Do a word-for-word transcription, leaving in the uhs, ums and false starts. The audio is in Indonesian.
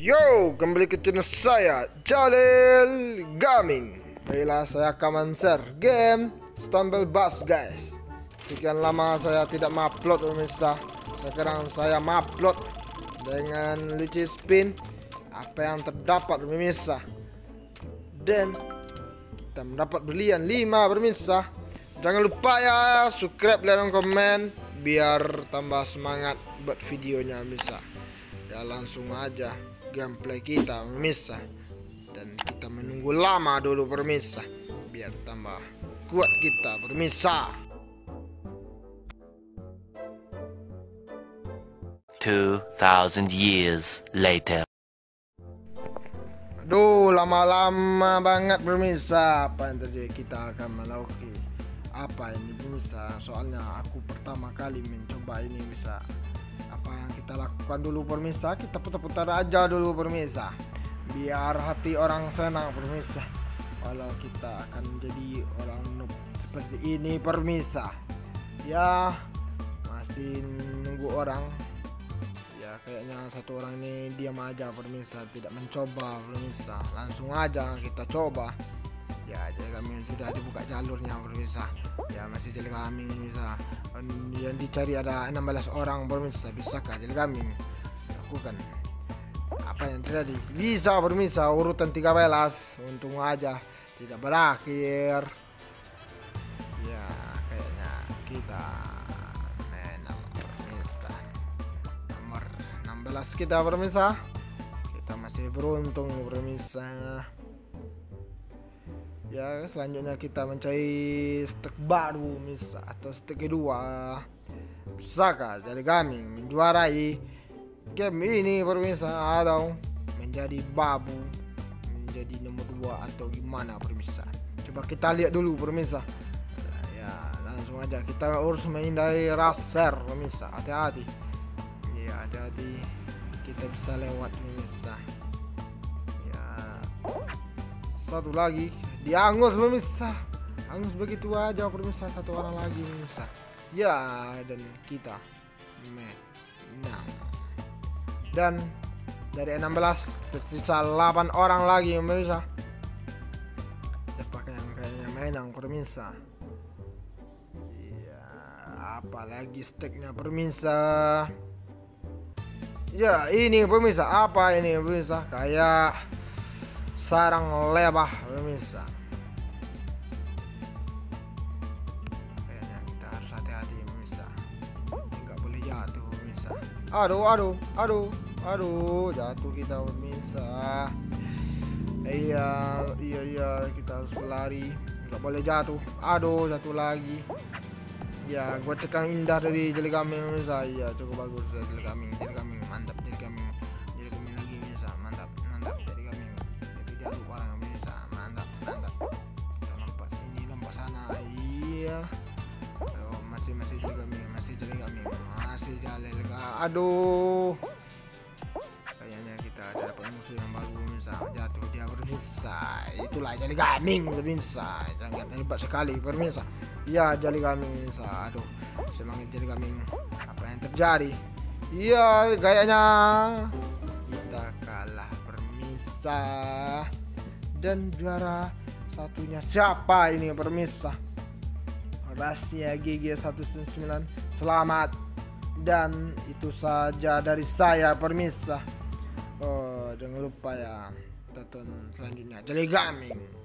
Yo, kembali ke channel saya, Jalil Gaming. Baiklah, saya akan share game Stumble Bus, guys. Sekian lama saya tidak mengupload pemirsa. Sekarang saya mengupload dengan Lucky Spin. Apa yang terdapat pemirsa? Dan kita mendapat berlian lima pemirsa. Jangan lupa ya, subscribe, like, dan komen biar tambah semangat buat videonya pemirsa. Ya langsung aja gameplay kita pemirsa, dan kita menunggu lama dulu pemirsa biar tambah kuat kita pemirsa. Two thousand years later. Aduh, lama-lama banget pemirsa. Apa yang terjadi? Kita akan melakukan apa ini pemirsa? Soalnya aku pertama kali mencoba ini bisa. Apa yang kita lakukan dulu pemirsa? Kita putar-putar aja dulu pemirsa, biar hati orang senang pemirsa. Walau kita akan jadi orang noob seperti ini pemirsa. Ya masih nunggu orang. Ya kayaknya satu orang ini diam aja pemirsa, tidak mencoba pemirsa. Langsung aja kita coba. Ya jadi kami sudah dibuka jalurnya pemirsa. Ya masih jadi kami pemirsa. Yang dicari ada enam belas orang pemirsa. Bisakah jadi kami lakukan apa yang terjadi? Bisa pemirsa, urutan tiga belas. Untung aja tidak berakhir. Ya kayaknya kita menang pemirsa. Nomor enam belas kita pemirsa. Kita masih beruntung pemirsa. Ya selanjutnya kita mencari stek baru misal atau stek kedua. Bisakah jadi kami menjuarai game ini pemirsa, atau menjadi babu, menjadi nomor dua atau gimana pemirsa? Coba kita lihat dulu pemirsa. Ya langsung aja kita urus menghindari raser pemirsa. Hati-hati. Ya hati-hati, kita bisa lewat pemirsa. Ya satu lagi diangus pemirsa, angus begitu aja pemirsa, satu orang lagi pemirsa. Ya dan kita menang, dan dari enam belas tersisa delapan orang lagi pemirsa. Siapa yang kayaknya menang pemirsa? Ya apalagi steknya pemirsa. Ya ini pemirsa, apa ini pemirsa? Kayak sarang lebah pemirsa. Kayaknya kita harus hati-hati pemirsa, nggak boleh jatuh pemirsa. Aduh aduh aduh aduh jatuh kita pemirsa. Iya iya iya kita harus berlari, nggak boleh jatuh. Aduh jatuh lagi. Ya gua cekang indah dari jeli kambing pemirsa. Iya cukup bagus dari jeli kambing. Jeli kambing mantap, jeli kambing jeli kambing lagi pemirsa, mantap mantap jeli kambing. Jatuh orang pemirsa, mantap mantap. Kita lompat sini, lompat sana. Iya. Oh, masih masih jeli kambing, masih jeli kambing, masih jalil. Aduh. Kayaknya kita ada dapat musuh yang baru pemirsa. Jatuh dia pemirsa. Itulah jeli kambing pemirsa. Sangat hebat sekali pemirsa. Iya jeli kambing pemirsa. Aduh, semangat jeli kambing. Apa yang terjadi? Iya kayaknya kita kalah pemirsa. Dan juara satunya siapa ini pemirsa? Rahasia G G seratus sembilan. Selamat. Dan itu saja dari saya pemirsa. Oh jangan lupa ya tonton selanjutnya Jalil Gaming.